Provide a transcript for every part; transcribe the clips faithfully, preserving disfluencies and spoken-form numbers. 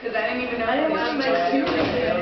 Because I didn't even know I that am was like you.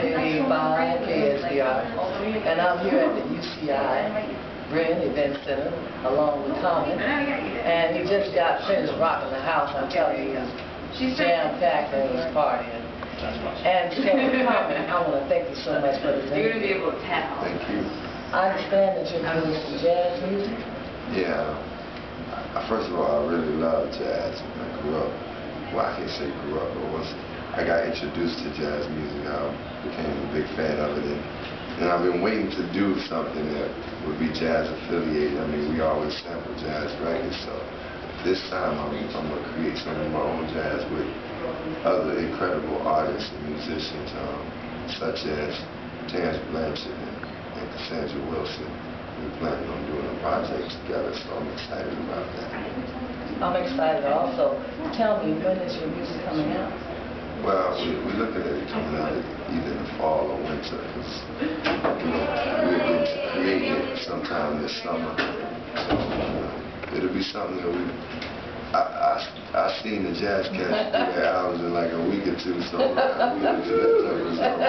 by K S B R, and I'm here at the U C I Bryn Event Center along with Common, and he just got finished rocking the house. I'm telling you, he's jam-packed and he's partying. And so, Common, I want to thank you so much for this You're going to be interview. able to tell. Thank you. I understand that you're doing some jazz music. Yeah. Uh, First of all, I really love jazz. I grew up, well, I can't say grew up, but once I got introduced to jazz music, I became a big fan of it. And, and I've been waiting to do something that would be jazz affiliated. I mean, we always sample jazz records, so this time I'm, I'm going to create some of my own jazz with other incredible artists and musicians, um, such as Terrence Blanchard and, and Cassandra Wilson. We're planning on doing a project together, so I'm excited about that. I'm excited also. Tell me, when is your music coming out? Well, we, we're looking at it coming out either in the fall or winter, because you know, we're going to create it sometime this summer. So, you know, it'll be something that we... I, I, I seen the Jazz Cats do their albums in like a week or two, so we're going to do that type of stuff.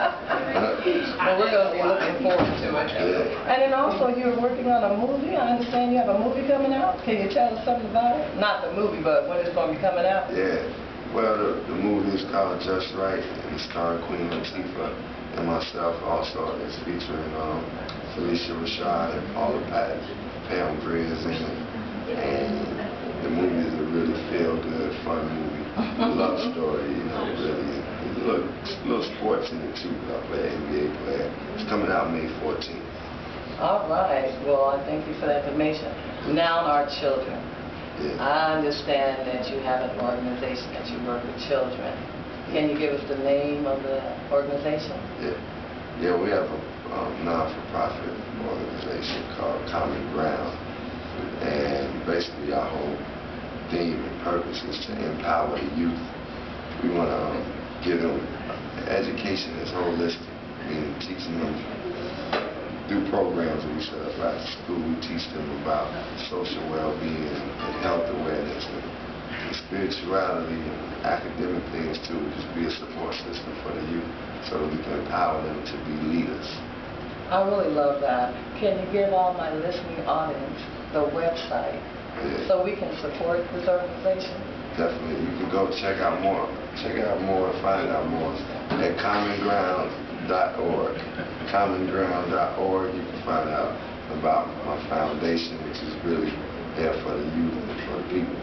Well, we're going to be looking forward to it. Yeah. And then also you're working on a movie. I understand you have a movie coming out. Can you tell us something about it? Not the movie, but when it's going to be coming out. Yeah. Well, the, the movie is called Just Right, and it's starring Queen Latifah and myself also. It's featuring um, Felicia Rashad and Paula Patton. Pam Grier is in it. And the movie is a really feel-good, fun movie. Love story, you know, really. There's a little, a little sports in it too. I play an N B A player. It's coming out May fourteenth. All right. Well, I thank you for the information. Now our children. Yeah. I understand that you have an organization that you work with children. Can you give us the name of the organization? Yeah. Yeah, we have a um, non-for-profit organization called Common Ground. And basically our whole theme and purpose is to empower the youth. We want to um, give them education that's holistic, meaning teaching them through programs that we set up at school. We teach them about social well-being and health awareness and, and spirituality and academic things too. Just be a support system for the youth so that we can empower them to be leaders. I really love that. Can you give all my listening audience the website Yeah. so we can support this organization? Definitely. You can go check out more. Check out more, find out more at common ground dot org. common ground dot org. You can find out about my foundation, which is really there for the youth and for the people.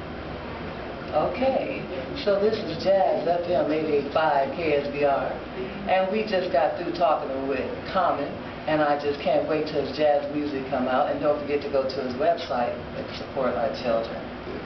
Okay, so this is Jazz F M eight eighty-five K S B R, and we just got through talking with Common, and I just can't wait till his jazz music come out, and don't forget to go to his website and support our children.